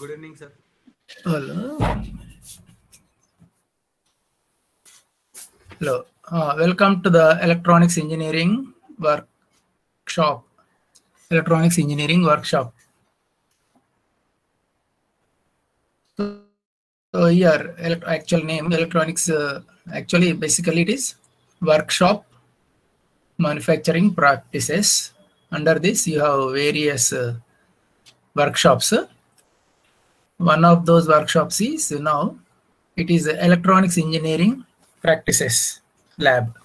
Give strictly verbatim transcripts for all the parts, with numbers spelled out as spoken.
Good evening, sir. Hello. Hello. Uh, welcome to the Electronics Engineering Workshop. Electronics Engineering Workshop. So, so here, elect actual name electronics. Uh, actually, basically, it is workshop manufacturing practices. Under this, you have various uh, workshops. One of those workshops is now it is electronics engineering practices lab.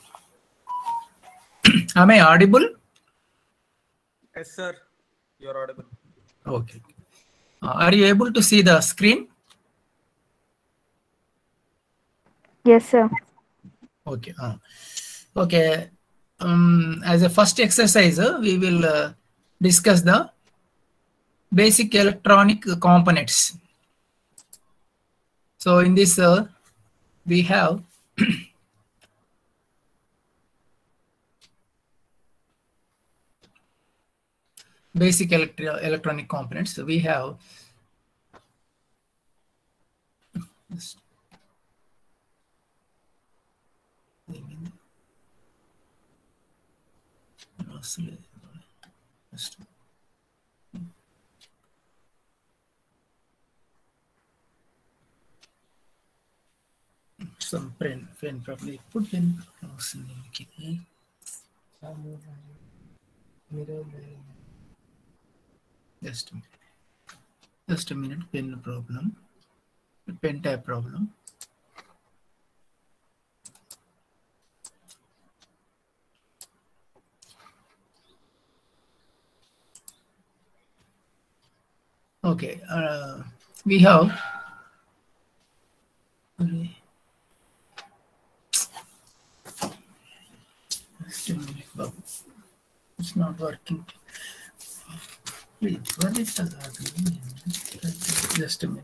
Am I audible? Yes, sir. You're audible. Okay. Uh, are you able to see the screen? Yes, sir. Okay. Uh, okay. Um, as a first exercise, uh, we will uh, discuss the basic electronic components. So in this, uh, we have basic electri electronic components. So we have just, some pen, pen probably put pen. Just a minute. Just a minute. Pen problem. Pen tab problem. Okay. Uh, we have. Just a minute, Babu. It's not working. Wait, what is that? Just a minute.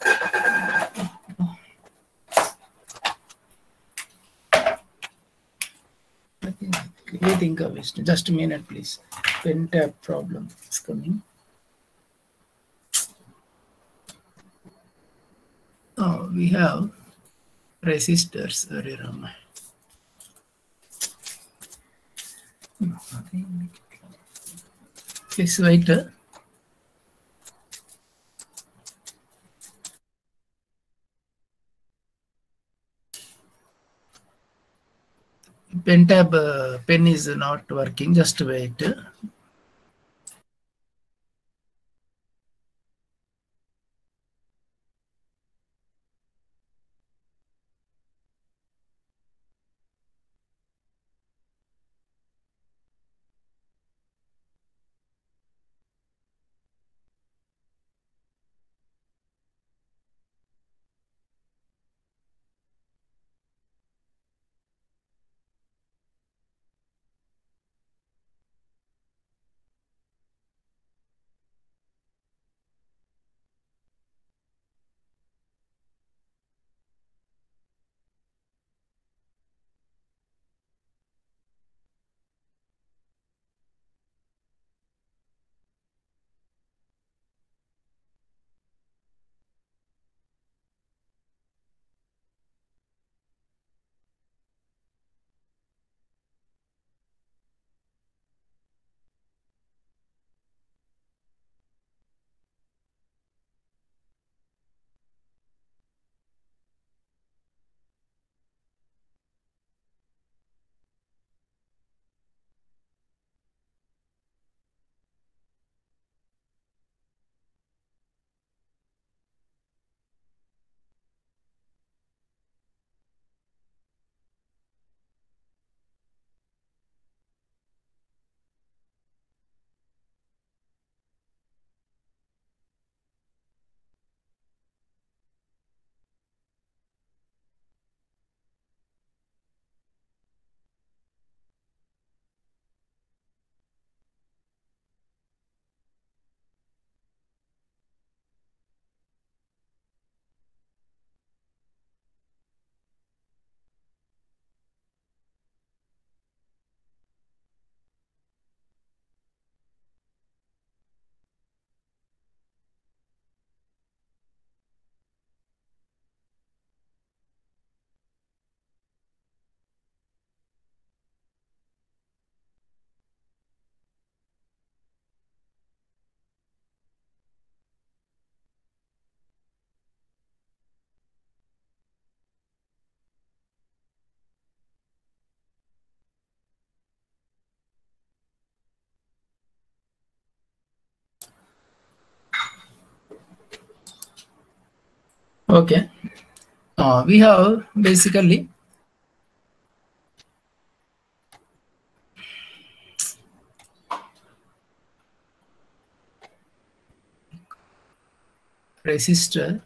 I think, I think of it. Just a minute, please. Pen tab problem is coming. Oh, we have resistors. Please wait. Pen tab uh, pen is not working. Just wait. Okay. Uh, we have basically resistor,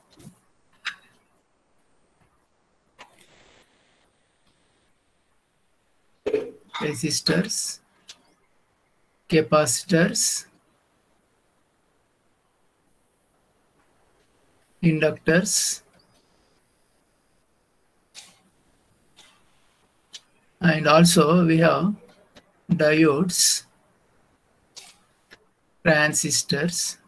resistors, capacitors, inductors, and also we have diodes, transistors.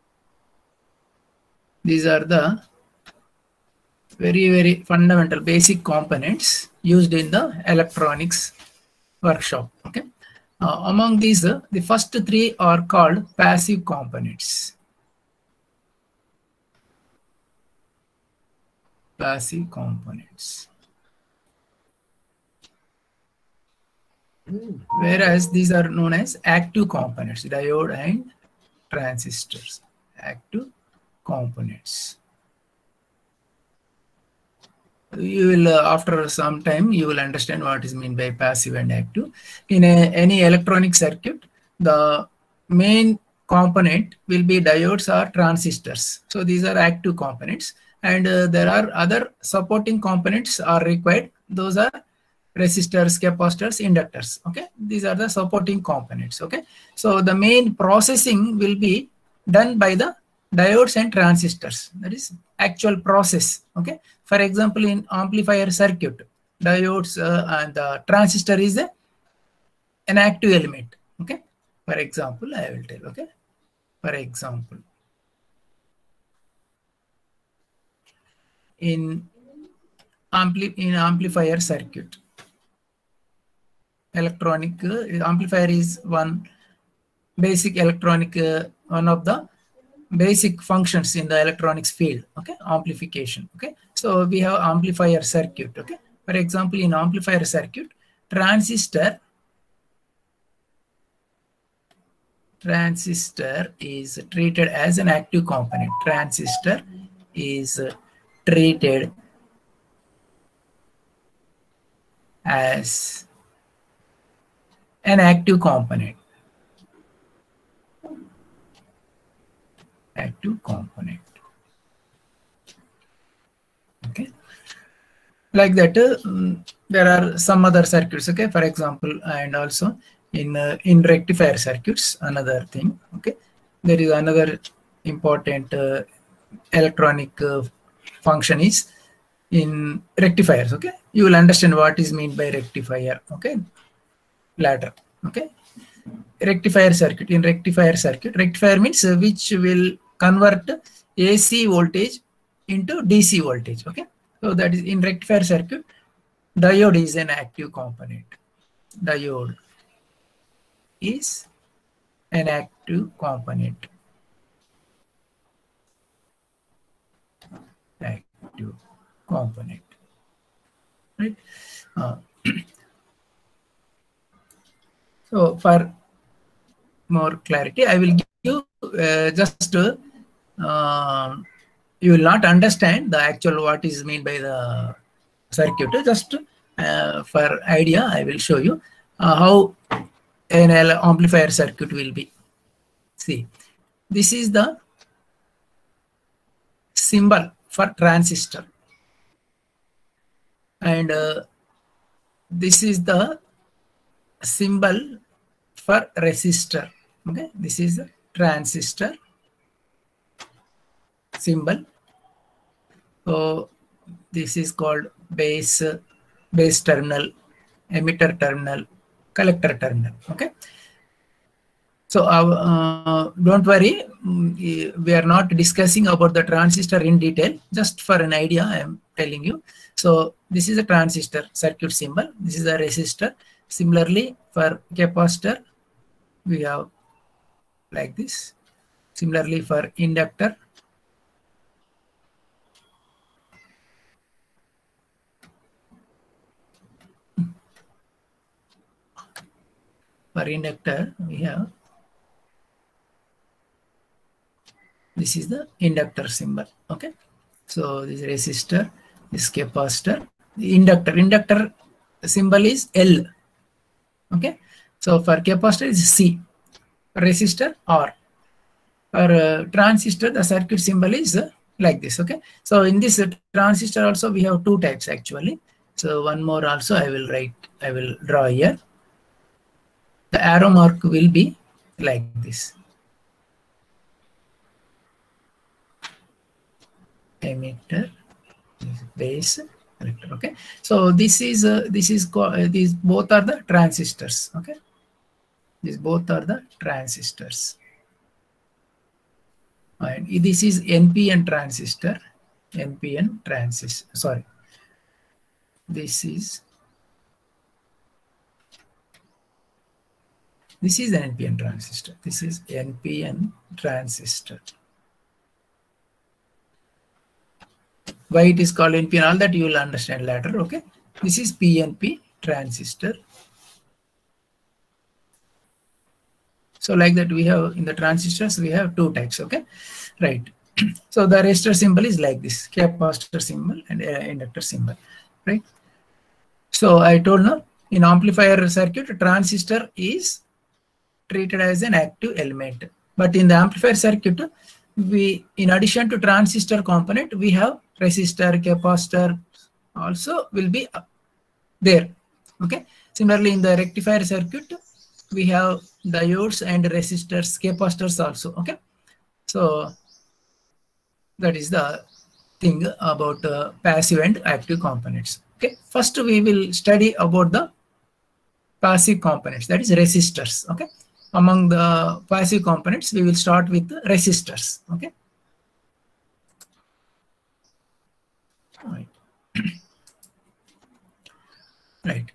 These are the very, very fundamental basic components used in the electronics workshop. Okay. Uh, among these, uh, the first three are called passive components. Passive components. Whereas these are known as active components, diode and transistors. Active components. You will, uh, after some time, you will understand what is meant by passive and active. In a, any electronic circuit, the main component will be diodes or transistors. So these are active components, and uh, there are other supporting components are required. Those are resistors, capacitors, inductors. Okay, these are the supporting components. Okay, so the main processing will be done by the diodes and transistors. That is actual process. Okay, for example, in amplifier circuit, diodes uh, and the transistor is a, an active element. Okay, for example, I will tell. Okay, for example, in ampli in amplifier circuit, electronic uh, amplifier is one basic electronic uh, one of the basic functions in the electronics field. Okay, amplification. Okay, so we have amplifier circuit. Okay, for example, in amplifier circuit, transistor transistor is treated as an active component. Transistor is uh, treated as an active component. Active component. Okay, like that. Uh, um, there are some other circuits. Okay, for example, and also in uh, in rectifier circuits, another thing. Okay, there is another important uh, electronic uh, function is in rectifiers. Okay, you will understand what is meant by rectifier. Okay, later. Okay, rectifier circuit. In rectifier circuit, rectifier means uh, which will convert A C voltage into D C voltage. Okay, so that is in rectifier circuit. Diode is an active component. Diode is an active component. Active component. Right. Uh, so for more clarity, I will give you uh, just uh, um, you will not understand the actual what is meant by the circuit. Just uh, for idea, I will show you uh, how an amplifier circuit will be. See, this is the symbol for transistor, and uh, this is the symbol for resistor. Okay, this is the transistor symbol. So this is called base, base terminal, emitter terminal, collector terminal. Okay. So uh, don't worry, we are not discussing about the transistor in detail. Just for an idea, I am telling you. So this is a transistor circuit symbol. This is a resistor. Similarly, for capacitor, we have like this. Similarly, for inductor, for inductor, we have this is the inductor symbol. Okay. So this resistor, this capacitor, the inductor. Inductor symbol is L. Okay. So for capacitor is C. For resistor R. For uh, transistor, the circuit symbol is uh, like this. Okay. So in this uh, transistor also we have two types actually. So one more also I will write. I will draw here. The arrow mark will be like this. Emitter, base, collector. Okay. So this is uh, this is uh, these both are the transistors. Okay. These both are the transistors. And this is N P N transistor. N P N transistor. Sorry. This is this is an N P N transistor. This is N P N transistor. Why it is called N P N, all that you will understand later. Okay. This is P N P transistor. So like that we have in the transistors, we have two types. Okay. Right. So the resistor symbol is like this, capacitor symbol and uh, inductor symbol. Right. So I told now in amplifier circuit, transistor is treated as an active element. But in the amplifier circuit, we, in addition to transistor component, we have resistor, capacitor also will be there. Okay. Similarly, in the rectifier circuit, we have diodes and resistors, capacitors also. Okay. So that is the thing about uh, passive and active components. Okay. First, we will study about the passive components, that is resistors. Okay. Among the passive components, we will start with the resistors. Okay. Right. Right.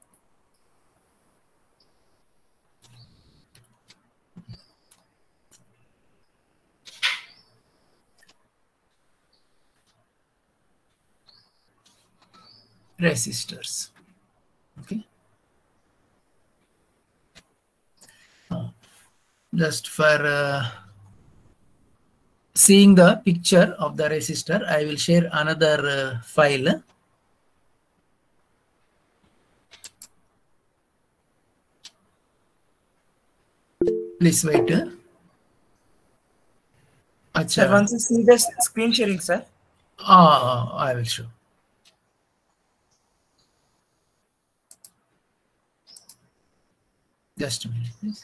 Resistors. Okay. Uh, just for uh, seeing the picture of the resistor, I will share another uh, file. Please wait. Achha. Sir, once you see the screen sharing, sir. Ah, I will show. Just a minute, please.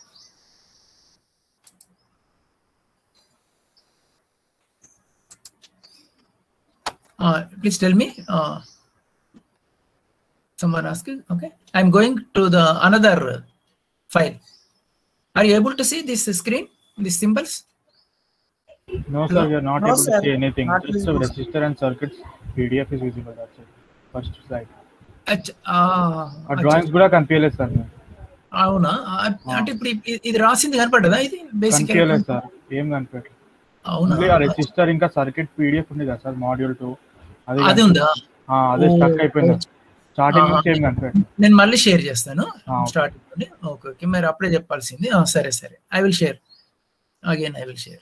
Uh, please tell me. Uh, someone asking. Okay, I'm going to the another file. Are you able to see this screen, these symbols? No, sir, we are not No, able sir. to see anything. Not Just the visible. resistor and circuits P D F is visible. That's it. First slide. Achha, ah, ఆ drawings కూడా కనిపించలేదు sir అవునా అంటే ఇప్పుడు ఇ- ఇది రాసింది కనపడ్డదా ఇది basic కనిపించలేదు సార్ ఏం కనిపించలేదు అవునా ఓన్లీ ఆ రెసిస్టర్ ఇంకా సర్క్యూట్ పీడిఎఫ్ ఉంది కదా సార్ మాడ్యూల్ టూ అది అది ఉందా ఆ, అదే ఓ, స్టక్ అయిపోయింది స్టార్టింగ్ ఆ, నుంచి ఏం కనిపించలేదు నేను మళ్ళీ షేర్ చేస్తాను ఆ, ఓకే. స్టార్టింగ్ నుండి ఓకే ఓకే మరి అప్పుడే చెప్పాల్సింది ఆ, సరే సరే I will share again I will share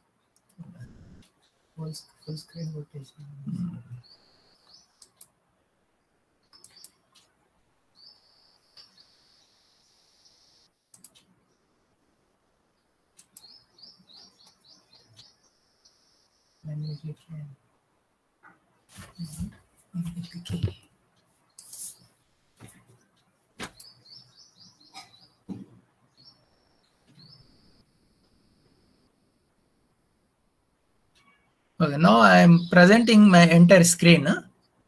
Okay, now I am presenting my entire screen. huh?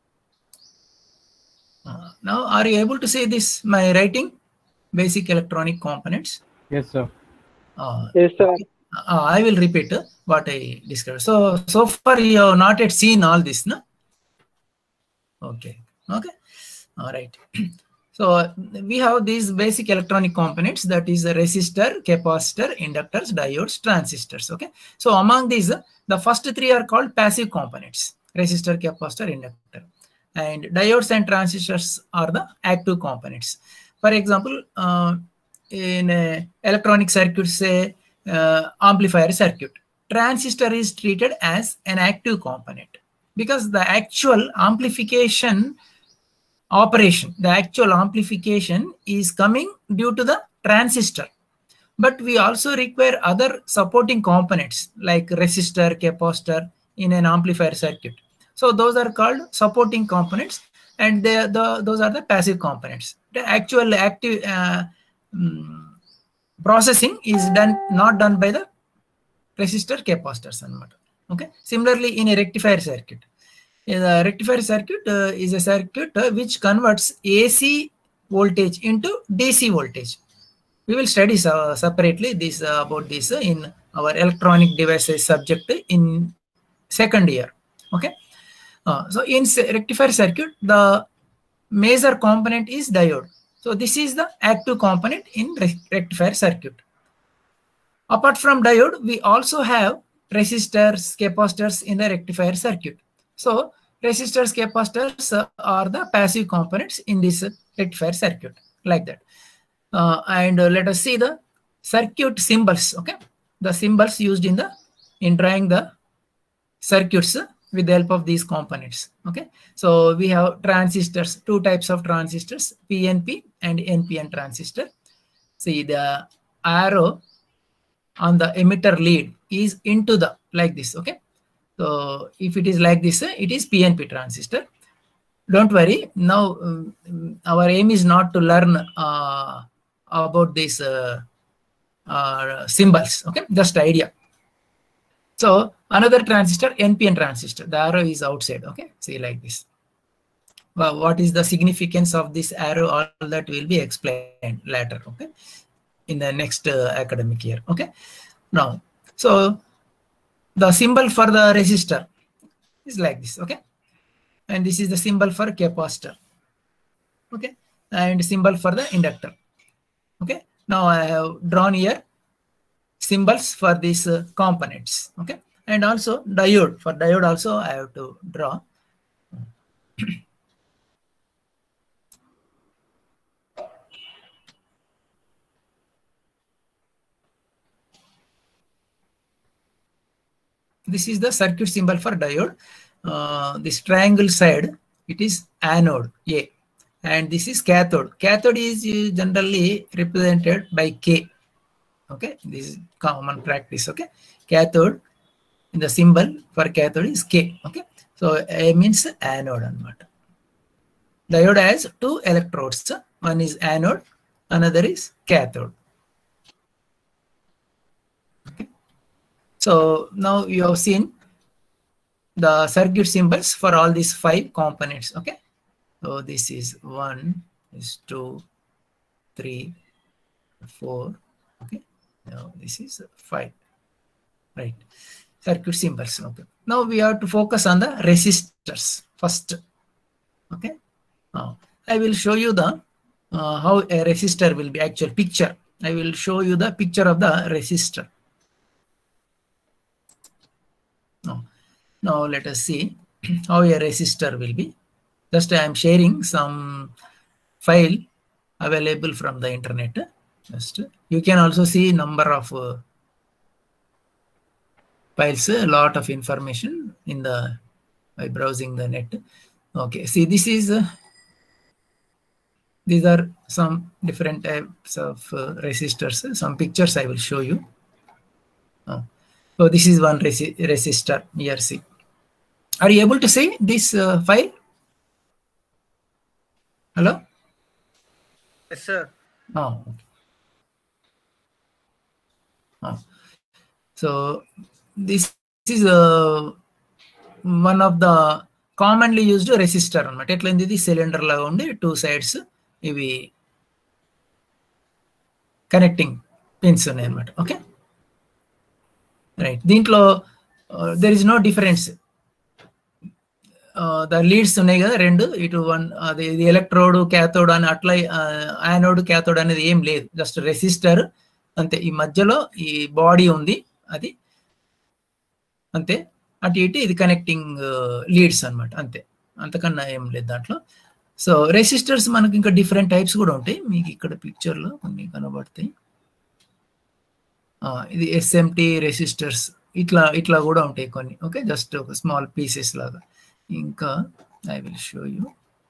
Uh, now, are you able to see this, my writing? Basic electronic components. Yes sir Uh, Yes, sir. uh, I will repeat uh, what I described. So, so far you have not yet seen all this, no? Okay, okay, all right. So, we have these basic electronic components, that is the resistor, capacitor, inductors, diodes, transistors, okay? So, among these, uh, the first three are called passive components, resistor, capacitor, inductor. And diodes and transistors are the active components. For example, uh, in a electronic circuit, say uh, amplifier circuit, transistor is treated as an active component. because the actual amplification operation, the actual amplification is coming due to the transistor. But we also require other supporting components like resistor, capacitor in an amplifier circuit. So those are called supporting components, and they, the, those are the passive components. The actual active uh, um, processing is done not done by the resistor, capacitors. Okay. Similarly, in a rectifier circuit, the rectifier circuit uh, is a circuit uh, which converts A C voltage into D C voltage. We will study uh, separately this uh, about this uh, in our electronic devices subject in second year. Okay. Uh, so in rectifier circuit, the major component is diode. So this is the active component in rectifier circuit. Apart from diode, we also have resistors, capacitors in the rectifier circuit. So resistors, capacitors uh, are the passive components in this uh, rectifier circuit, like that. Uh, and uh, let us see the circuit symbols. Okay, the symbols used in the in drawing the circuits uh, with the help of these components. Okay, so we have transistors, two types of transistors, P N P and N P N transistor. See, the arrow on the emitter lead is into the like this. Okay, so if it is like this, it is P N P transistor. Don't worry. Now um, our aim is not to learn uh, about these uh, uh, symbols. Okay, just idea. So another transistor, N P N transistor. The arrow is outside. Okay, see like this. Well, what is the significance of this arrow? All that will be explained later. Okay, in the next uh, academic year. Okay, now so the symbol for the resistor is like this. Okay, and this is the symbol for capacitor. Okay, and symbol for the inductor. Okay, now I have drawn here symbols for these uh, components. Okay, and also diode. For diode also I have to draw. This is the circuit symbol for diode. Uh, this triangle side, it is anode A, and this is cathode. Cathode is generally represented by K. Okay, this is common practice. Okay, cathode, the symbol for cathode is K. Okay, so A means anode. Diode has two electrodes. One is anode, another is cathode. Okay, so now you have seen the circuit symbols for all these five components. Okay, so this is one, is two, three, four. Okay, now this is five, right? Circuit symbols. Okay, now we have to focus on the resistors first. Okay, now I will show you the uh, how a resistor will be actual picture. I will show you the picture of the resistor. Now, now let us see how a resistor will be. Just I am sharing some file available from the internet. Just you can also see number of uh, files, a lot of information in the by browsing the net. Okay, see, this is uh, these are some different types of uh, resistors. Some pictures I will show you. Oh. So this is one resi resistor here. See, are you able to see this uh, file? Hello? Yes, sir. Oh, okay. Oh. So this is uh, one of the commonly used resistor. This cylinder laga two sides ivi connecting pins unnai. Okay, right. Dintlo uh, there is no difference. Uh, the leads unnai kada rendu itu one uh, the, the electrode cathode and atla uh, anode cathode anedi em ledhu, just resistor ante. Ee madhyalo ee body undi adi ante, అటు ఇటు ఇది connecting leads అన్నమాట, అంతే, అంతకన్నా ఏం లేదు దాంట్లో. So resistors మనకి ఇంకా డిఫరెంట్ టైప్స్ కూడా ఉంటాయి, మీకు ఇక్కడ పిక్చర్లో కొన్ని కనబడతాయి. ఇది ఎస్ఎంటి రెసిస్టర్స్, ఇట్లా ఇట్లా కూడా ఉంటాయి కొన్ని. ఓకే, జస్ట్ ఒక స్మాల్ పీసెస్ లాగా. ఇంకా ఐ విల్ షో యూ.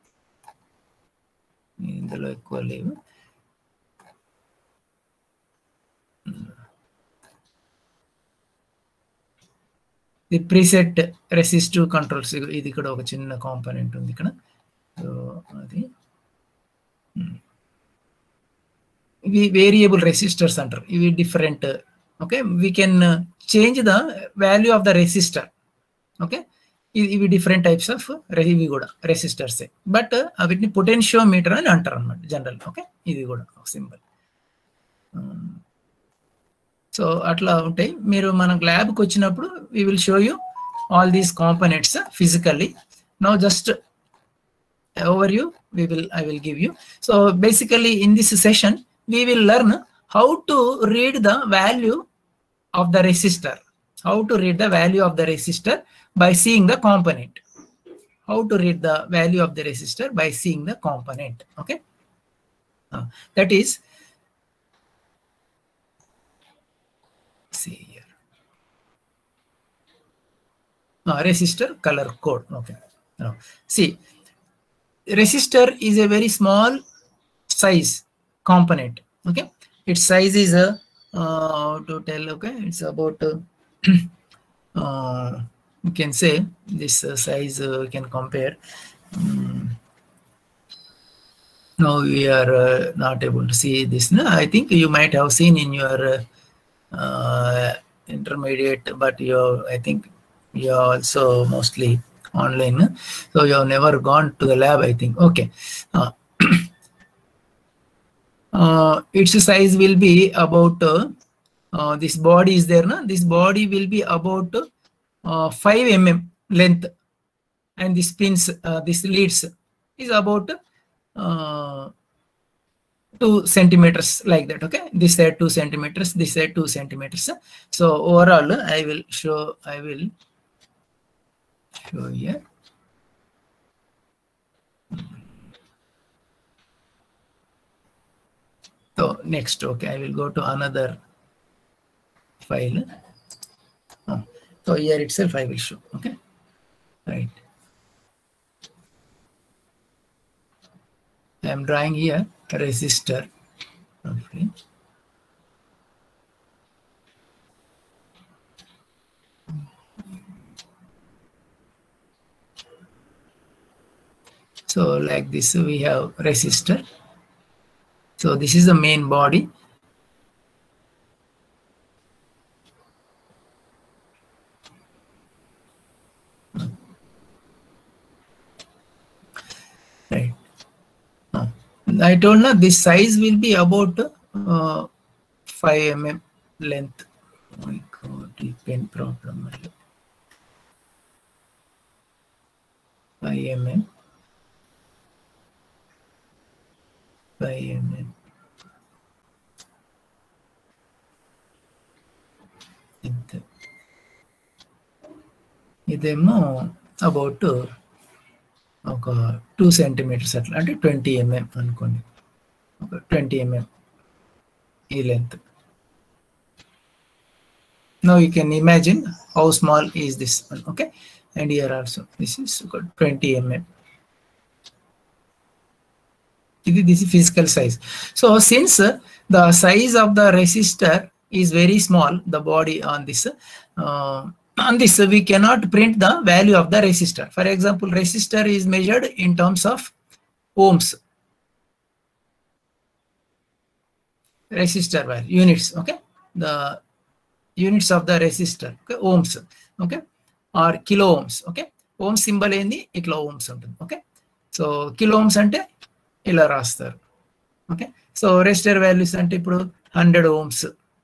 ఇందులో ఎక్కువ లేవు. ది ప్రీసెట్ రెసిస్టివ్ కంట్రోల్స్, ఇది ఇక్కడ ఒక చిన్న కాంపోనెంట్ ఉంది ఇక్కడ. సో అది ఇవి వేరియబుల్ రెసిస్టర్స్ అంటారు. ఇవి different. Okay, we can change the value of the resistor. Okay, ఇవి డిఫరెంట్ టైప్స్ ఆఫ్ ఇవి కూడా రెసిస్టర్సే, బట్ వీటిని పొటెన్షియోమీటర్ అని అంటారు అన్నమాట జనరల్. ఓకే, ఇది కూడా ఒక సింబల్. సో అట్లా ఉంటాయి. మీరు మన ల్యాబ్కి వచ్చినప్పుడు we will show you all these components physically. Now just overview we will I will give you. So basically in this session we will learn how to read the value of the resistor. How to read the value of the resistor by seeing the component. How to read the value of the resistor by seeing the component. Okay, uh, that is, see here, uh, resistor color code. Okay, now see, resistor is a very small size component. Okay, its size is a uh, to tell. Okay, it's about uh, uh, you can say this uh, size uh, we can compare. Um, now we are uh, not able to see this. No, I think you might have seen in your uh, uh, intermediate, but you I think you are also mostly online, so you have never gone to the lab, I think. Okay, uh, uh, its size will be about uh, uh, this body is there, no? This body will be about uh, five millimeters length, and this pins, uh, this leads is about uh, two centimeters like that. Okay, this side two centimeters, this side two centimeters. So overall, I will show. I will. show here. So next, okay, I will go to another file. Oh, so here itself I will show. Okay, right. I am drawing here a resistor. Okay. So like this we have resistor. So this is the main body. Right. Now, I told you this size will be about uh, five millimeters length. Oh my God, pen problem. five millimeters. five millimeters. ఇదేమో about ఒక two centimetres అట్లా, అంటే twenty mm అనుకోండి, ఒక twenty mm ఈ length. Now you can imagine how small is this one. Okay, and here also this is twenty mm. This is physical size. So since uh, the size of the resistor is very small, the body on this uh, on this uh, we cannot print the value of the resistor. For example, resistor is measured in terms of ohms. Resistor value units. Okay, the units of the resistor. Okay, ohms. Okay, or kilo ohms. Okay, ohm symbol ఏంది ఇట్లా ohms ఉంటుంది. Okay, so kilo ohms అంటే ఇలా రాస్తారు. Okay, so resistor values అంటే ఇప్పుడు hundred ohms,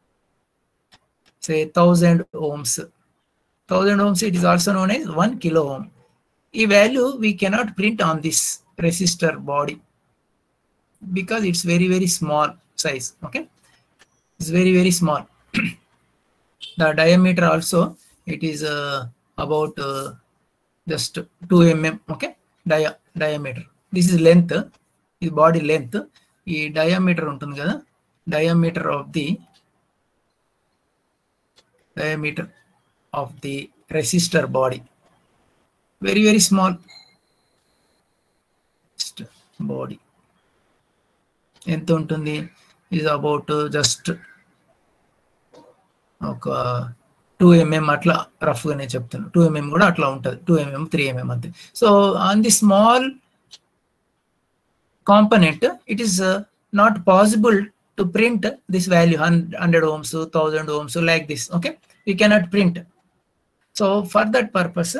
say thousand ohms. Thousand ohms it is also known as one kilo ohm. ఈ value we cannot print on this resistor body because it's very very small size. Okay, it's very very small. The diameter also it is about just two mm. Okay, dia diameter. This is length, ఇది body length. ఈ diameter ఉంటుంది కదా, diameter of the diameter of the resistor body very very small body. ఎంత ఉంటుంది is about uh, just ఒక two mm అట్లా రఫ్గానే చెప్తాను. టూ ఎంఎం కూడా అట్లా ఉంటుంది, టూ ఎంఎం త్రీ ఎంఎం అంతే. So on the small component it is not possible to print this value hundred ohms, thousand ohms like this. Okay, you cannot print. So for that purpose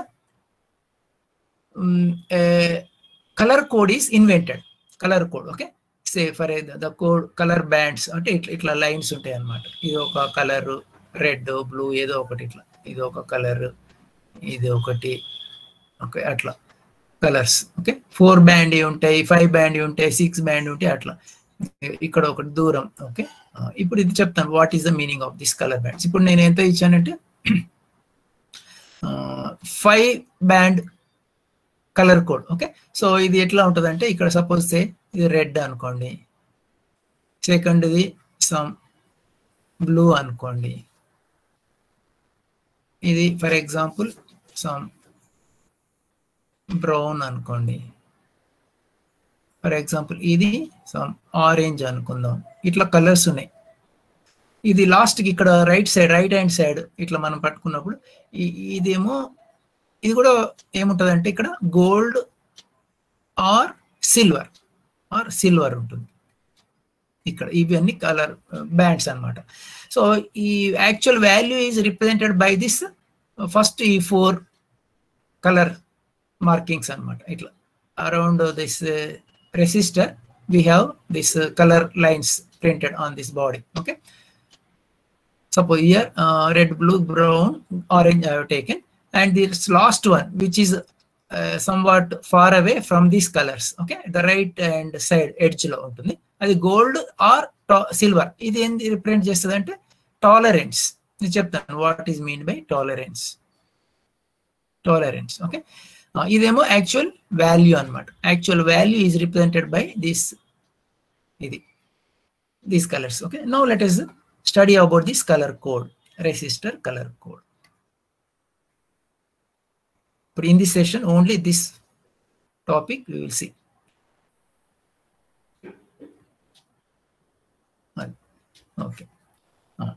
colour code is invented. Colour code, okay, say for the code colour bands అంటే ఇట్లా ఇట్లా lines ఉంటాయి అన్నమాట. ఇది ఒక colour, red blue ఏదో ఒకటి, ఇట్లా ఇది ఒక కలర్, ఇది ఒకటి, ఓకే, అట్లా కలర్స్. ఓకే, ఫోర్ బ్యాండ్ ఉంటాయి, ఫైవ్ బ్యాండ్ ఉంటాయి, సిక్స్ బ్యాండ్ ఉంటాయి, అట్లా ఇక్కడ ఒకటి దూరం. ఓకే, ఇప్పుడు ఇది చెప్తాను what is the meaning of this colour bands. ఇప్పుడు నేను ఎంత ఇచ్చానంటే five band colour code. Okay, so ఇది ఎట్లా ఉంటుంది అంటే ఇక్కడ సపోజ్ సే ఇది రెడ్ అనుకోండి, సెకండ్ ఇది సమ్ బ్లూ అనుకోండి, ఇది ఫర్ ఎగ్జాంపుల్ సమ్ బ్రౌన్ అనుకోండి, ఫర్ ఎగ్జాంపుల్ ఇది సమ్ ఆరెంజ్ అనుకుందాం. ఇట్లా కలర్స్ ఉన్నాయి. ఇది లాస్ట్కి ఇక్కడ right side right hand side ఇట్లా మనం పట్టుకున్నప్పుడు ఇదేమో ఇది కూడా ఏముంటుంది అంటే ఇక్కడ gold or silver or silver ఉంటుంది. ఇక్కడ ఇవన్నీ కలర్ బ్యాండ్స్ అన్నమాట. సో ఈ actual value is represented by this first ఈ ఫోర్ కలర్ మార్కింగ్స్ అన్నమాట. ఇట్లా around this resistor we have this uh, color lines printed on this body. Okay, suppose here uh, red, blue, brown, orange I have taken, and this last one which is uh, somewhat far away from these colors. Okay, the right hand side edge lo untundi adi gold or silver. Idi em represent chestadante tolerance. Ni cheptanu what is mean by tolerance. Tolerance. Okay, uh, idemo actual value anamata. Actual value is represented by this idi these colors. Okay, now let us study about this color code, resistor color code. But in this session only this topic we will see. Okay, uh,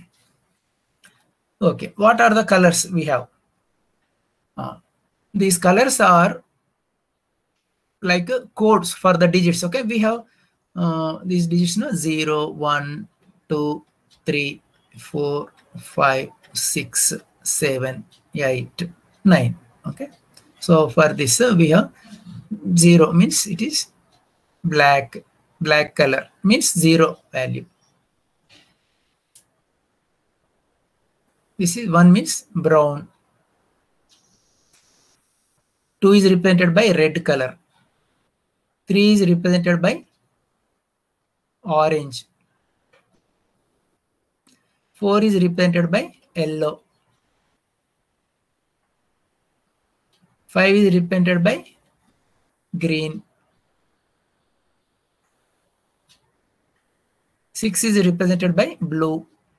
okay, what are the colors we have? Uh, these colors are like uh, codes for the digits. Okay, we have uh, these digits, no, zero, one, two, three, four, five, six, seven, eight, nine. Okay, so for this uh, we have zero means it is black. Black color means zero value. This is one means brown. Two is represented by red color. Three is represented by orange. Four is represented by yellow. Five is represented by green. Six is represented by blue.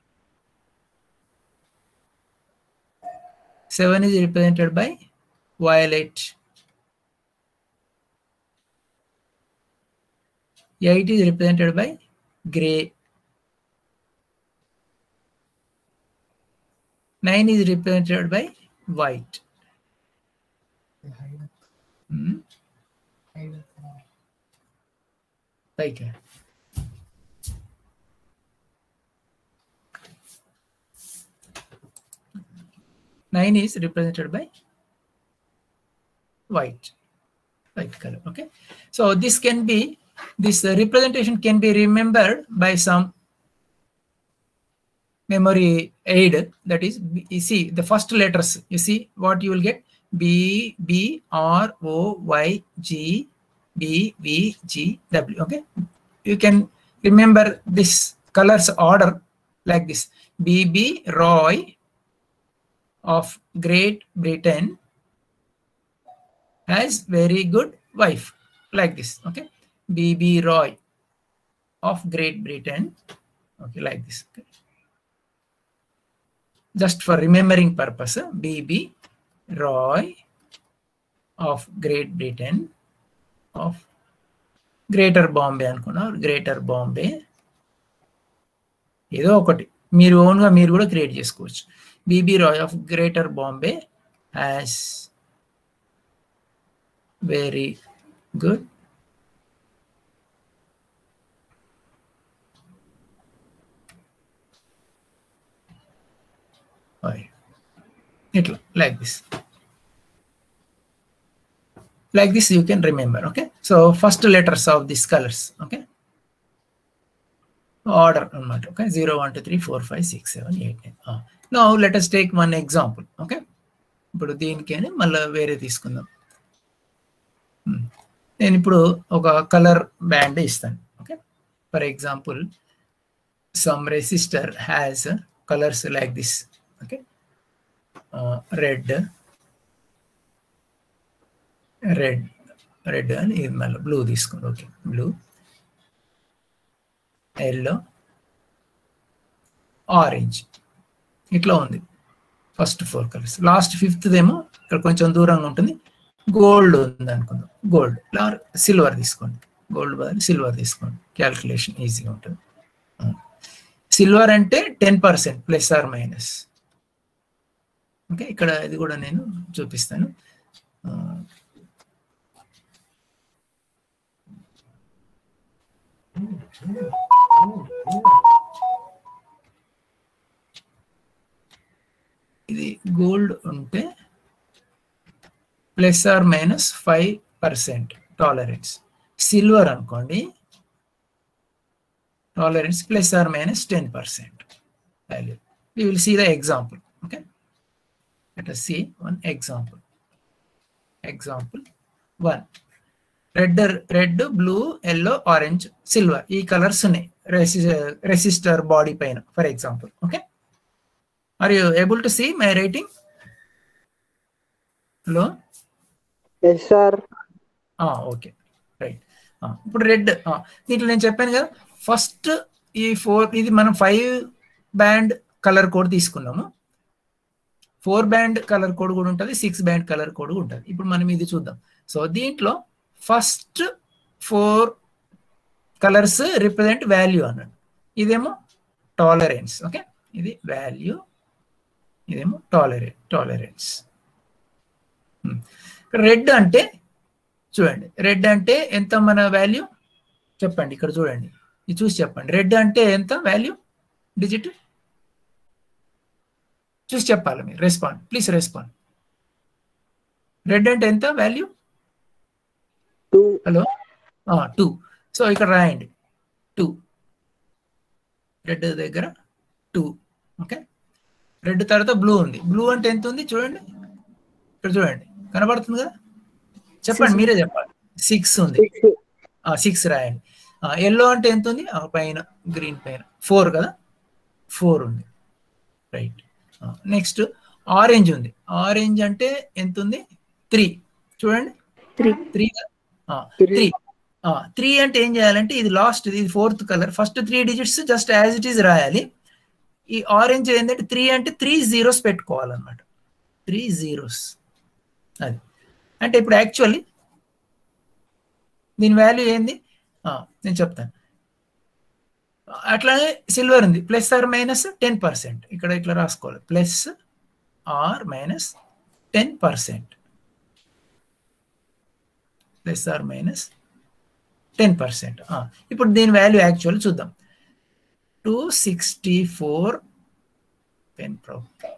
Seven is represented by violet. Eight is represented by gray. Nine is represented by white. Hmm? Like that. Nine is represented by white, white color. Okay, so this can be, this uh, representation can be remembered by some memory aid. That is, you see the first letters, you see what you will get: B, B, R, O, Y, G, B, V, G, W. Okay, you can remember this colors order like this: B B Roy of Great Britain has very good wife, like this. Okay, B B Roy of Great Britain, okay, like this. Okay, just for remembering purpose, B B Roy of Great Britain of Greater Bombay అనుకున్నా, Greater Bombay ఏదో ఒకటి మీరు ఓన్గా మీరు కూడా create చేసుకోవచ్చు. BB Roy of Greater Bombay has very good ఇట్లా like this like this you can remember. Okay, so first letters of these colors, okay, order anamata. Okay, zero one two three four five six seven eight nine. uh. Now let us take one example. Okay, ఇప్పుడు దీనికైనా మళ్ళీ వేరే తీసుకుందాం. నేను ఇప్పుడు ఒక colour band ఇస్తాను. Okay, for example some resistor has colors like this. Okay, uh, red red red అని ఇది మళ్ళీ బ్లూ తీసుకోండి. ఓకే, బ్లూ, ఎల్లో, ఆరెంజ్ ఇట్లా ఉంది first four colours. Last fifth ఏమో ఇక్కడ కొంచెం దూరంగా ఉంటుంది, గోల్డ్ ఉంది అనుకుందాం. గోల్డ్ సిల్వర్ తీసుకోండి, గోల్డ్ బదులు సిల్వర్ తీసుకోండి, క్యాల్కులేషన్ ఈజీగా ఉంటుంది. సిల్వర్ అంటే ten percent plus or minus. Okay, ఇక్కడ ఇది కూడా నేను చూపిస్తాను. ఇది గోల్డ్ ఉంటే plus or minus five percent tolerance. Silver అనుకోండి, tolerance plus or minus ten percent value. We will see the example. Okay, let us see one example. Example one. Red red blue yellow orange silver ఈ colours ఉన్నాయి resistor body పైన for example. Okay, are you able to see my writing? Hello, okay right. ఇప్పుడు red దీంట్లో నేను చెప్పాను కదా, first ఈ four ఇది మనం ఫైవ్ బ్యాండ్ కలర్ కోడ్ తీసుకున్నాము. ఫోర్ బ్యాండ్ కలర్ కోడ్ కూడా ఉంటుంది, సిక్స్ బ్యాండ్ కలర్ కోడ్ కూడా ఉంటుంది. ఇప్పుడు మనం ఇది చూద్దాం. సో దీంట్లో first four colours represent value అన్నాడు. ఇదేమో టాలరెన్స్. ఓకే, ఇది వాల్యూ, ఇదేమో టాలరె టాలరెన్స్. రెడ్ అంటే చూడండి, రెడ్ అంటే ఎంత మన వాల్యూ చెప్పండి, ఇక్కడ చూడండి, ఇది చూసి చెప్పండి. రెడ్ అంటే ఎంత వాల్యూ డిజిట్ చూసి చెప్పాలి మీరు. Respond please, respond. రెడ్ అంటే ఎంత వాల్యూ? Hello, two. సో ఇక్కడ రాయండి టూ, రెడ్ దగ్గర టూ. ఓకే, రెడ్ తర్వాత బ్లూ ఉంది. బ్లూ అంటే ఎంత ఉంది చూడండి, ఇక్కడ చూడండి కనబడుతుంది కదా, చెప్పండి మీరే చెప్పాలి. సిక్స్ ఉంది, సిక్స్ రాయండి. ఎల్లో అంటే ఎంత ఉంది పైన, గ్రీన్ పైన ఫోర్ కదా, ఫోర్ ఉంది. రైట్. నెక్స్ట్ ఆరెంజ్ ఉంది. ఆరెంజ్ అంటే ఎంత ఉంది? త్రీ. చూడండి త్రీ త్రీ త్రీ త్రీ అంటే ఏం చేయాలంటే ఇది లాస్ట్, ఇది fourth colour, first three digits just as it is రాయాలి. ఈ ఆరెంజ్ ఏంటంటే త్రీ అంటే త్రీ జీరోస్ పెట్టుకోవాలన్నమాట, త్రీ జీరోస్. అది అంటే ఇప్పుడు యాక్చువల్లీ దీని వాల్యూ ఏంది నేను చెప్తాను. అట్లాగే సిల్వర్ ఉంది, plus or minus ten percent. ఇక్కడ ఇట్లా రాసుకోవాలి, plus or minus ten percent, plus or minus ten percent. ఇప్పుడు దీని వాల్యూ యాక్చువల్ చూద్దాం. టూ సిక్స్టీ ఫోర్ పెన్ ప్రో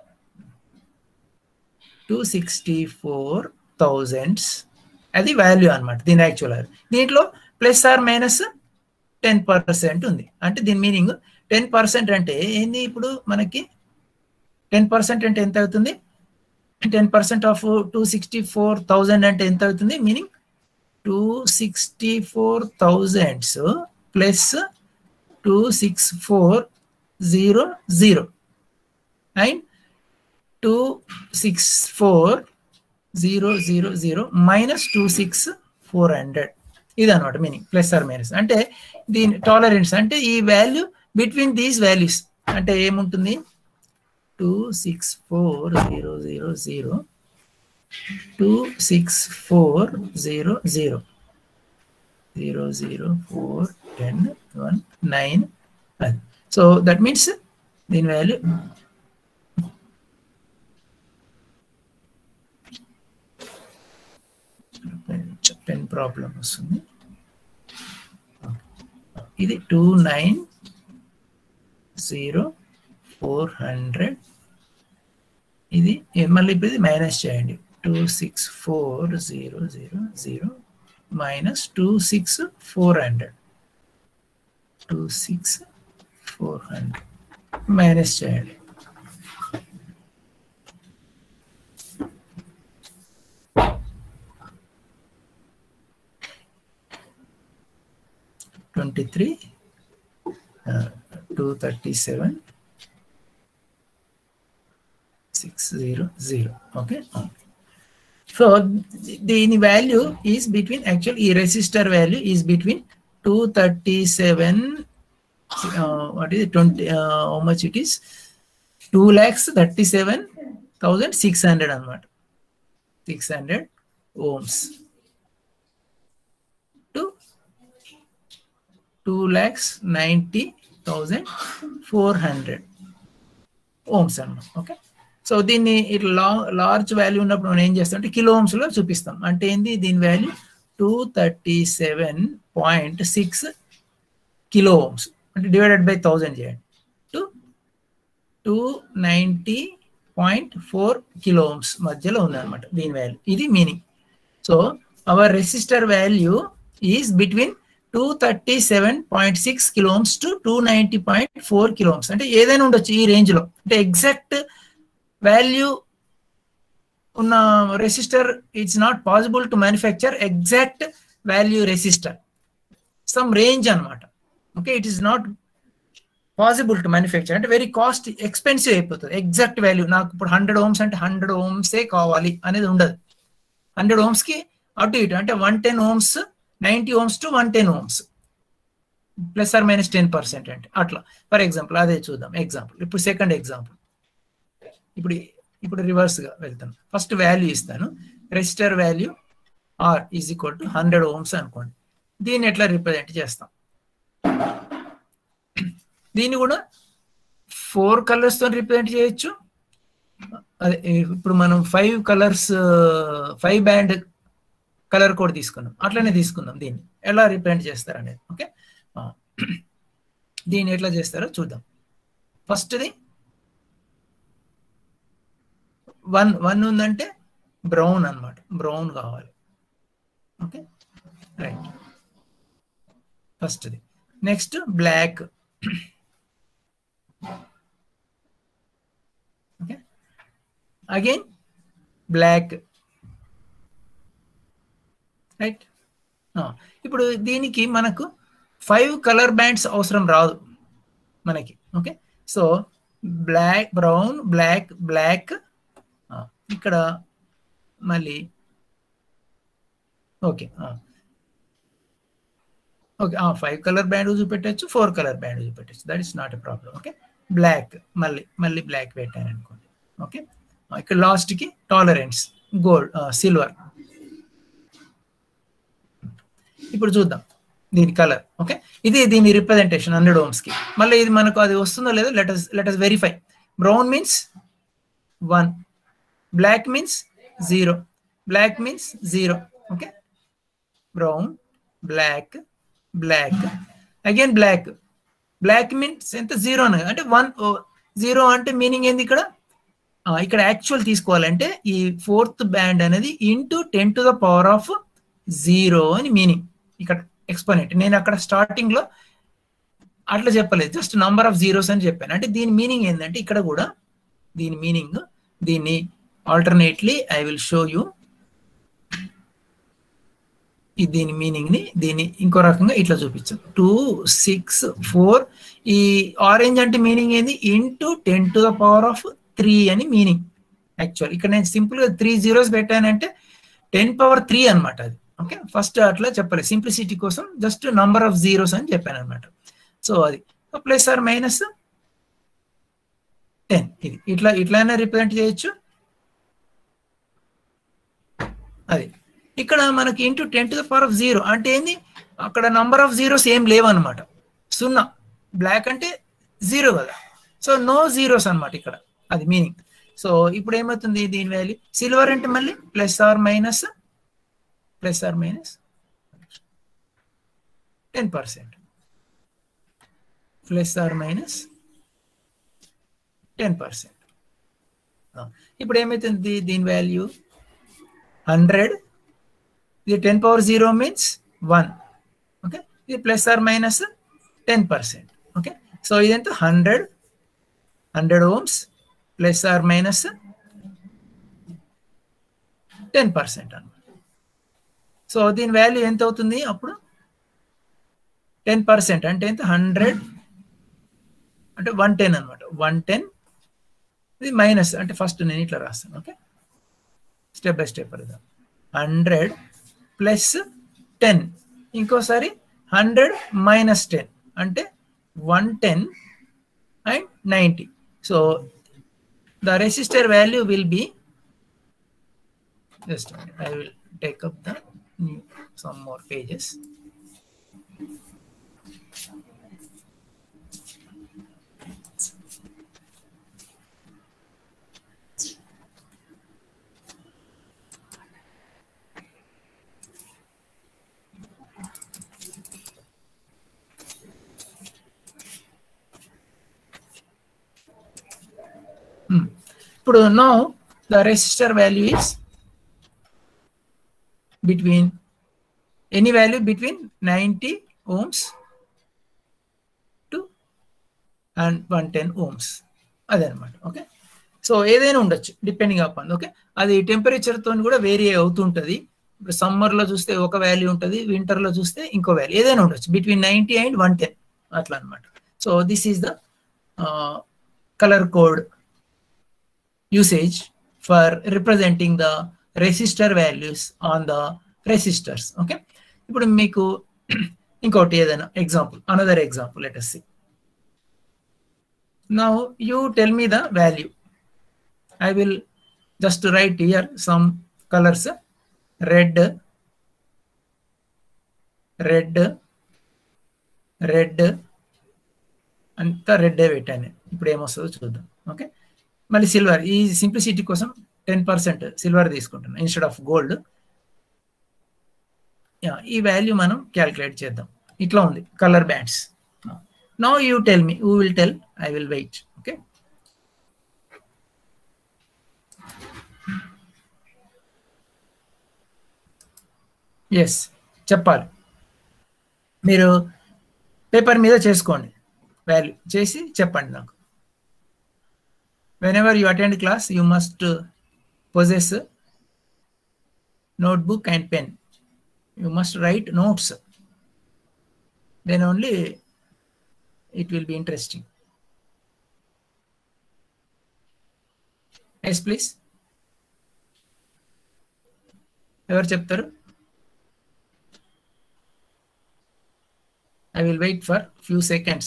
టూ సిక్స్టీ ఫోర్ థౌజండ్స్ అది వాల్యూ అనమాట దీని యాక్చువల్. దీంట్లో plus or minus ten percent ఉంది. అంటే దీని మీనింగ్ టెన్ పర్సెంట్ అంటే ఏంది? ఇప్పుడు మనకి టెన్ పర్సెంట్ అంటే ఎంత అవుతుంది? Ten percent of two sixty four thousand అంటే ఎంత అవుతుంది? Meaning two sixty four thousands plus two six four zero zero and two six four zero zero zero minus two six four hundred. ఇది అనమాట meaning plus or minus. అంటే దీని tolerance అంటే ఈ value between these values అంటే ఏముంటుంది? Two six four zero zero zero two six four zero zero zero zero four ten one nine. So that means దీని value పెన్ ప్రాబ్లం వస్తుంది. ఇది two nine zero four hundred. ఇది మళ్ళీ ఇప్పుడు ఇది మైనస్ చేయండి. Two six four zero zero zero minus two six four hundred two six four hundred minus చేయండి. Twenty three two thirty seven six zero zero. Okay, so దీని value is between actual ఈ resistor value is between two thirty seven what is twenty how much it is two lakhs thirty seven thousand six hundred అనమాట. Six hundred ohms to two lakhs ninety thousand four hundred ohms అన్నమాట. Okay, so దీన్ని ఇట్లా లా large value ఉన్నప్పుడు మనం ఏం చేస్తాం అంటే kilo ఓమ్స్లో చూపిస్తాం. అంటే ఏంది దీని value two thirty seven point six kilo ohms అంటే డివైడెడ్ బై థౌజండ్ చేయండి. To two ninety point four kilo ohms మధ్యలో ఉందన్నమాట దీని వాల్యూ. ఇది meaning. So our resistor value is between two thirty seven point six kilo ohms to two ninety point four kilo ohms. అంటే ఏదైనా ఉండొచ్చు ఈ రేంజ్లో. అంటే ఎగ్జాక్ట్ వాల్యూ ఉన్న resistor it's not possible to manufacture exact value resistor, some range అనమాట. Okay, it is not possible to manufacture అంటే very cost expensive అయిపోతుంది. ఎగ్జాక్ట్ వాల్యూ నాకు ఇప్పుడు హండ్రెడ్ ఓమ్స్ అంటే హండ్రెడ్ ఓమ్సే కావాలి అనేది ఉండదు. హండ్రెడ్ ఓమ్స్కి అటు ఇటు అంటే one ten ohms ninety ohms to one ten ohms plus or minus ten percent అంటే అట్లా. ఫర్ ఎగ్జాంపుల్ అదే చూద్దాం ఎగ్జాంపుల్. ఇప్పుడు సెకండ్ ఎగ్జాంపుల్. ఇప్పుడు ఇప్పుడు రివర్స్గా వెళ్తాను. ఫస్ట్ వాల్యూ ఇస్తాను. Resistor value R is equal to hundred ohms అనుకోండి. దీన్ని ఎట్లా రిప్రజెంట్ చేస్తాం? దీన్ని కూడా ఫోర్ కలర్స్తో రిప్రజెంట్ చేయొచ్చు. అదే ఇప్పుడు మనం five colours five band colour code తీసుకున్నాం, అట్లనే తీసుకుందాం. దీన్ని ఎలా రిప్రజెంట్ చేస్తారు అనేది. ఓకే, దీన్ని ఎట్లా చేస్తారో చూద్దాం. ఫస్ట్ది వన్ వన్ ఉందంటే బ్రౌన్ అనమాట, బ్రౌన్ కావాలి. Okay, right. ఫస్ట్ది. Next black. Okay, again black. Right. ఇప్పుడు దీనికి మనకు ఫైవ్ కలర్ బ్యాండ్స్ అవసరం రాదు మనకి. Okay, so black, brown, black, black. ఇక్కడ మళ్ళీ okay okay five colour band చూపెట్టచ్చు, ఫోర్ కలర్ బ్యాండ్ చూపెట్టచ్చు. That is not a problem. Okay, black మళ్ళీ మళ్ళీ బ్లాక్ పెట్టాను అనుకోండి. ఓకే, ఇక్కడ లాస్ట్కి టాలరెన్స్ గోల్డ్ సిల్వర్. ఇప్పుడు చూద్దాం దీని కలర్. ఓకే, ఇది దీని రిప్రజెంటేషన్ హండ్రెడ్ ఓమ్స్కి. మళ్ళీ ఇది మనకు అది వస్తుందో లేదో let us let us verify. Brown means one, black means zero, black means zero. Okay, brown, black, black, again black. Black means ఎంత? జీరో అంటే వన్. జీరో అంటే మీనింగ్ ఏంది ఇక్కడ? ఇక్కడ యాక్చువల్ తీసుకోవాలంటే ఈ ఫోర్త్ బ్యాండ్ అనేది into ten to the power of zero అని మీనింగ్. ఇక్కడ ఎక్స్పోనెంట్ నేను అక్కడ స్టార్టింగ్ లో అట్లా చెప్పలేదు, జస్ట్ నంబర్ ఆఫ్ జీరోస్ అని చెప్పాను. అంటే దీని మీనింగ్ ఏంటంటే ఇక్కడ కూడా దీని మీనింగ్, దీన్ని alternately I will show you. దీని మీనింగ్ ని దీన్ని ఇంకో రకంగా ఇట్లా చూపించాను. టూ సిక్స్ ఫోర్ ఈ ఆరెంజ్ అంటే మీనింగ్ ఏంది? Into ten to the power of three అని మీనింగ్. యాక్చువల్ ఇక్కడ నేను సింపుల్ గా త్రీ జీరోస్ పెట్టానంటే టెన్ పవర్ త్రీ అనమాట అది. ఓకే, ఫస్ట్ అట్లా చెప్పలేదు, సింప్లిసిటీ కోసం జస్ట్ నంబర్ ఆఫ్ జీరోస్ అని చెప్పాను అనమాట. సో అది ప్లస్ ఆర్ మైనస్ టెన్. ఇది ఇట్లా ఇట్లానే రిప్రజెంట్ చేయొచ్చు. అది ఇక్కడ మనకి into ten to the power of zero అంటే ఏంది, అక్కడ నంబర్ ఆఫ్ జీరోస్ ఏం లేవన్నమాట, సున్నా. బ్లాక్ అంటే జీరో కదా, సో నో జీరోస్ అనమాట ఇక్కడ, అది మీనింగ్. సో ఇప్పుడు ఏమవుతుంది దీని వాల్యూ, సిల్వర్ అంటే మళ్ళీ plus or minus plus or minus ten percent, plus or minus ten percent. ఇప్పుడు ఏమవుతుంది దీని వాల్యూ హండ్రెడ్, ఇది ten power zero means one, okay, ఇది plus or minus ten percent, okay. So ఇదంతా hundred hundred ohms plus or minus ten percent అనమాట. So దీని value ఎంత అవుతుంది అప్పుడు, టెన్ పర్సెంట్ అంటే ఎంత, హండ్రెడ్ అంటే వన్ టెన్ అనమాట, వన్ టెన్. ఇది మైనస్ అంటే ఫస్ట్ నేను ఇట్లా రాస్తాను, ఓకే, స్టెప్ బై స్టెప్ అడుగుదాం. హండ్రెడ్ ప్లస్ టెన్, ఇంకోసారి హండ్రెడ్ మైనస్ టెన్ అంటే one ten and ninety. So the resistor value will be, just a minute, I will take up the new, some more pages. ఇప్పుడు now the resistor value is between any value between ninety ohms to and one ten ohms అదనమాట, okay. So ఏదైనా ఉండొచ్చు depending upon, okay, అది టెంపరేచర్తో కూడా vary అవుతుంటుంది. ఇప్పుడు సమ్మర్లో చూస్తే ఒక వాల్యూ ఉంటుంది, వింటర్లో చూస్తే ఇంకో వాల్యూ, ఏదైనా ఉండొచ్చు between ninety and one ten అట్లా అనమాట. So this is the colour code usage for representing the resistor values on the resistors, okay. ఇప్పుడు మీకు ఇంకోటి ఏదైనా example, another example, let us see. Now you tell me the value. I will just write here some colors, red red red అంతా red పెట్టాను. ఇప్పుడు ఏమొస్తుందో చూద్దాం, okay. మళ్ళీ silver, ఈ సింప్లిసిటీ కోసం టెన్ పర్సెంట్ సిల్వర్ తీసుకుంటున్నాం ఇన్స్టెడ్ ఆఫ్ గోల్డ్. ఈ value మనం క్యాల్కులేట్ చేద్దాం. ఇట్లా ఉంది colour bands. Now you tell me, you will tell, I will wait, okay. Yes చెప్పాలి, మీరు పేపర్ మీద చేసుకోండి, వాల్యూ చేసి చెప్పండి నాకు. Whenever you attend class, you must possess notebook and pen. You must write notes. Then only it will be interesting. Yes, please. Ever chapter? I will wait for few seconds.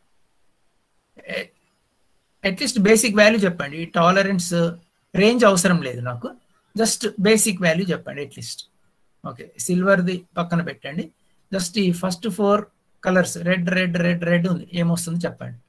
At least basic value చెప్పండి. Tolerance range అవసరం లేదు నాకు, just basic value చెప్పండి at least, okay. సిల్వర్ది పక్కన పెట్టండి, just ఈ first four colours red red red red ఉంది, ఏమొస్తుంది చెప్పండి.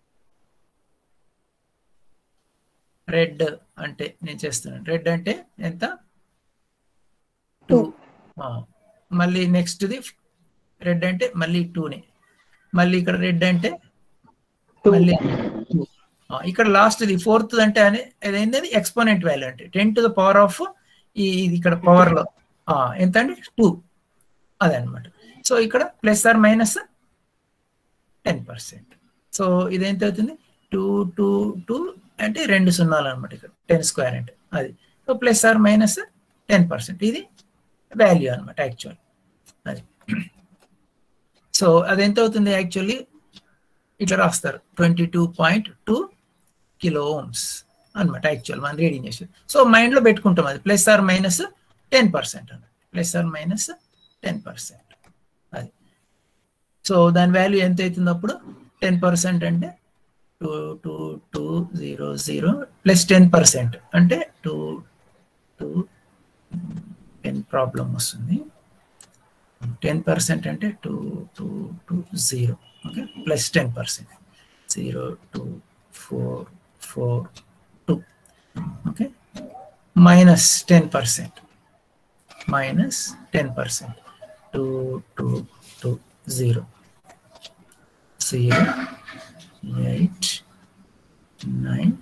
రెడ్ అంటే నేను చేస్తున్నాను, రెడ్ అంటే ఎంత, టూ. మళ్ళీ నెక్స్ట్ది రెడ్ అంటే మళ్ళీ టూనే, మళ్ళీ ఇక్కడ రెడ్ అంటే మళ్ళీ టూ. ఇక్కడ లాస్ట్ ఇది ఫోర్త్ అంటే అనే అదేంటి ఎక్స్పోనెంట్ వాల్యూ అంటే ten to the power of ఈ ఇది ఇక్కడ పవర్ లో ఎంత అండి టూ, అదే అనమాట. సో ఇక్కడ plus or minus ten percent. So ఇది ఎంత అవుతుంది, టూ టూ టూ అంటే రెండు సున్నాలు అనమాట, ఇక్కడ టెన్ స్క్వేర్ అంటే అది. So plus or minus ten percent ఇది వాల్యూ అనమాట యాక్చువల్ అది. సో అది ఎంత అవుతుంది యాక్చువల్లీ ఇట్లా రాస్తారు, twenty two point two kilo ohms అనమాట యాక్చువల్ మనం రీడింగ్ చేసి. సో మైండ్లో పెట్టుకుంటాం అది plus or minus ten percent అనమాట, plus or minus ten percent అది. సో దాని వాల్యూ ఎంత అవుతుంది అప్పుడు, టెన్ పర్సెంట్ అంటే two two two zero zero plus ten percent అంటే టూ టూ పెన్ ప్రాబ్లం వస్తుంది. టెన్ పర్సెంట్ అంటే two two two zero, okay, plus ten percent zero two four four two, okay, minus ten percent minus ten percent two two two zero zero eight nine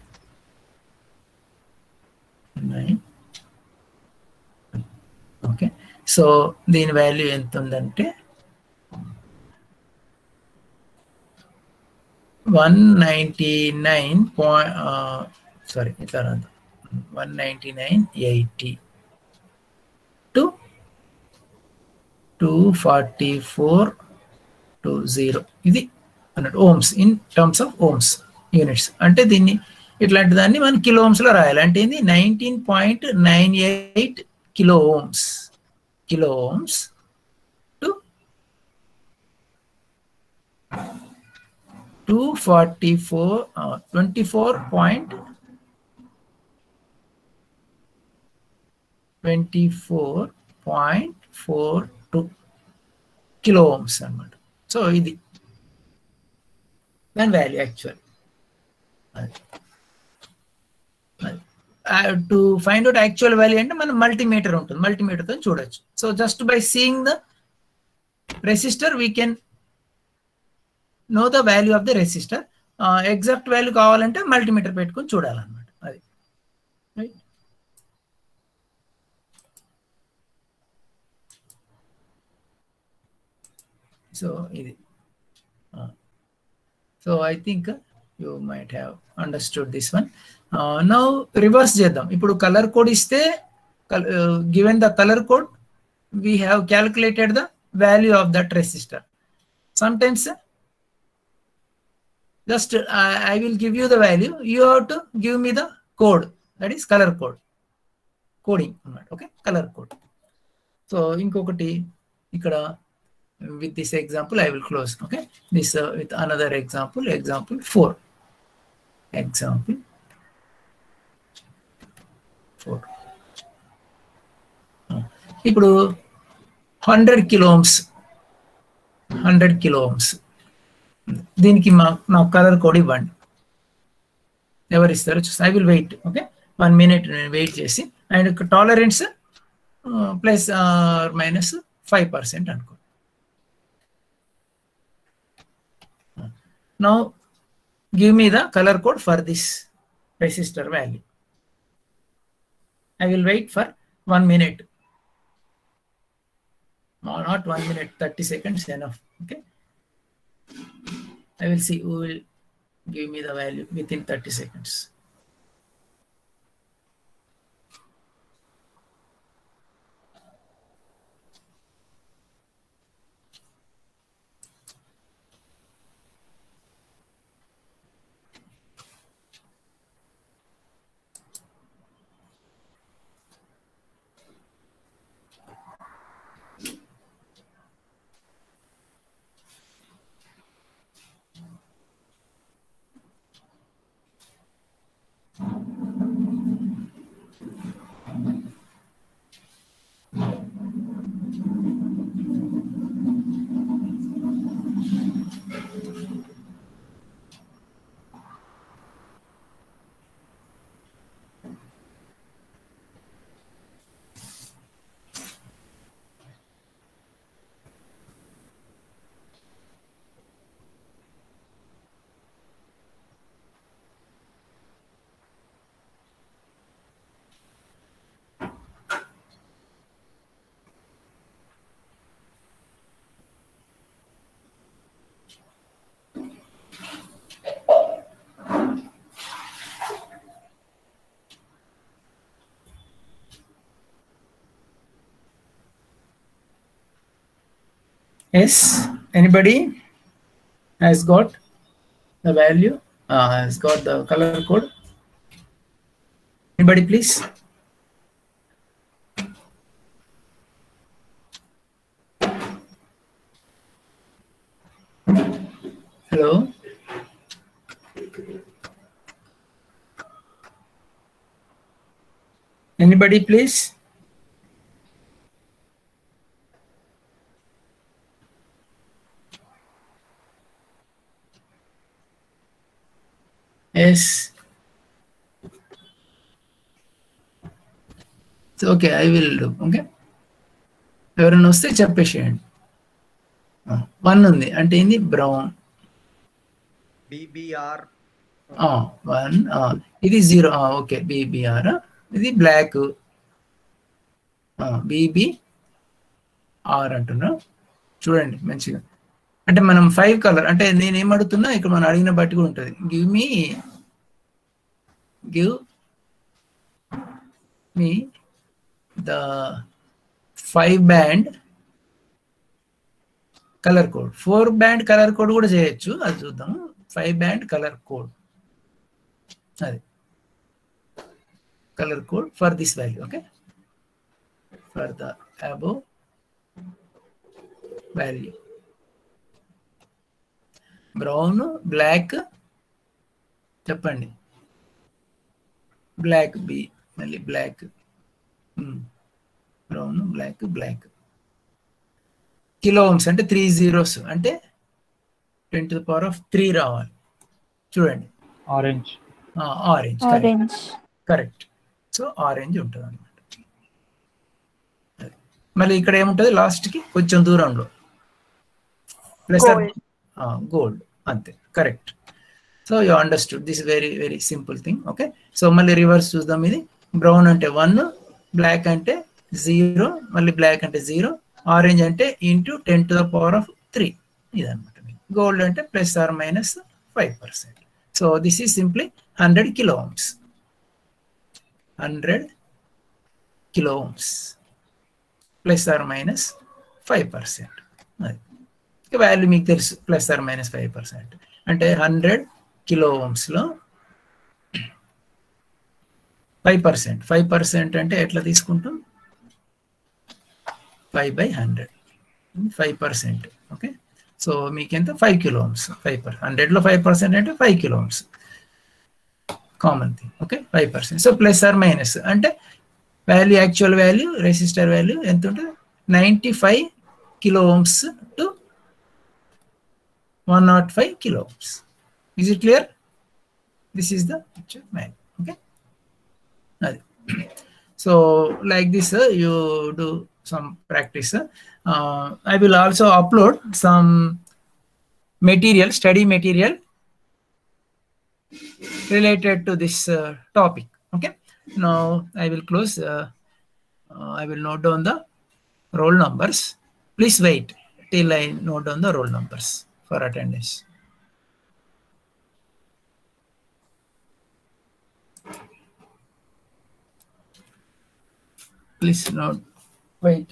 nine, okay. So దీని value ఎంత ఉందంటే one ninety nine point sorry ఇట్లా రాదు, one ninety nine eighty to two forty four two zero, ఇది అన్నట్టు ohms in terms of ohms units. అంటే దీన్ని ఇట్లాంటి దాన్ని మనం కిలో ఓమ్స్లో రాయాలి. అంటే ఇది nineteen point nine eight kilo ohms kilo ohms to two forty four twenty four point twenty four point four two kilo ohms అన్నమాట. సో ఇది దాని value actual. To find out actual value అంటే మనం multimeter ఉంటుంది, మల్టీమీటర్తో చూడొచ్చు. So just by seeing the resistor we can know the value of the resistor. Exact value కావాలంటే multimeter పెట్టుకొని చూడాలన్నమాట. అది రైట్. సో ఇది so I think you might have understood this one. Now reverse చేద్దాం. ఇప్పుడు కలర్ కోడ్ ఇస్తే given the colour code we have calculated the value of that resistor. Sometimes just uh, I will give you the value, you have to give me the code, that is color code coding, okay, color code. So inkokati ikkada with this example I will close, okay, this uh, with another example, example four, example four. ఇప్పుడు hundred kilo ohms hundred kilo ohms దీనికి మా నా colour code ఇవ్వండి. ఎవరు ఇస్తారో చూసి I will wait, okay, one minute నేను wait చేసి. And tolerance plus minus five percent అనుకో. Now give me the colour code for this resistor value. I will wait for one minute, not one minute, thirty seconds enough, okay. I will see who will give me the value within thirty seconds. Yes, anybody has got the value, uh, has got the color code? Anybody please? Hello? Anybody please? Yes. So, okay, I will do. Okay. ఎవరైనా వస్తే చెప్పేసేయండి. One ఉంది అంటే ఏంది brown. BBR one ఇది zero. Okay BBR. ఇది black BBR అంటున్నా. చూడండి మంచిగా. అంటే మనం ఫైవ్ కలర్ అంటే నేను ఏం అడుగుతున్నా ఇక్కడ మనం అడిగిన బట్టి కూడా ఉంటుంది. Give me give me the five band colour code. Four band colour code కూడా చేయొచ్చు, అది చూద్దాం. ఫైవ్ బ్యాండ్ కలర్ కోడ్, అది colour code for this value. Okay, for the above value. Brown black చెప్పండి. బ్లాక్ బి మళ్ళీ black brown black black. Kilo ohms అంటే three zeros అంటే ten to the power of three రావాలి. చూడండి orange orange orange correct. So orange ఉంటుంది అనమాట. మళ్ళీ ఇక్కడ ఏముంటుంది లాస్ట్కి కొంచెం దూరంలో ప్లస్ గోల్డ్ అంతే. Correct. So you understood this very very simple thing. Okay, so మళ్ళీ రివర్స్ చూద్దాం. ఇది బ్రౌన్ అంటే వన్, బ్లాక్ అంటే జీరో, మళ్ళీ బ్లాక్ అంటే జీరో, ఆరెంజ్ అంటే into ten to the power of three ఇదనమాట. గోల్డ్ అంటే plus or minus five percent. So this is simply hundred kilo ohms. Hundred kilo ohms plus or minus five percent. అది value మీకు తెలుసు, plus or minus five percent అంటే hundred kilo ఓమ్స్లో five percent. Five percent అంటే ఎట్లా తీసుకుంటాం? Five by hundred, five percent. Okay, so మీకు ఎంత? Five kilo ohms. Five percent హండ్రెడ్లో ఫైవ్ పర్సెంట్ అంటే five kilo ohms common thing. Okay, five percent. So plus or minus అంటే value, actual value resistor value ఎంత ఉంటుంది? Ninety five kilo ohms to one oh five kilo ohms. Is it clear? This is the actual value. Okay. So like this, uh, you do some practice. Uh, I will also upload some material, study material related to this uh, topic. Okay. Now I will close. Uh, uh, I will note down the roll numbers. Please wait till I note down the roll numbers for attendance. Please note, wait.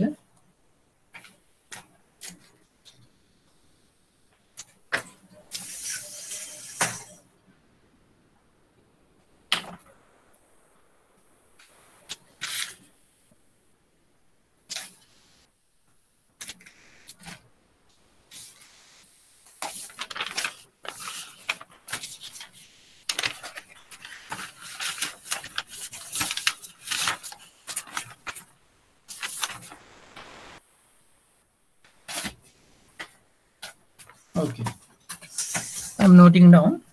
Okay, I'm noting down.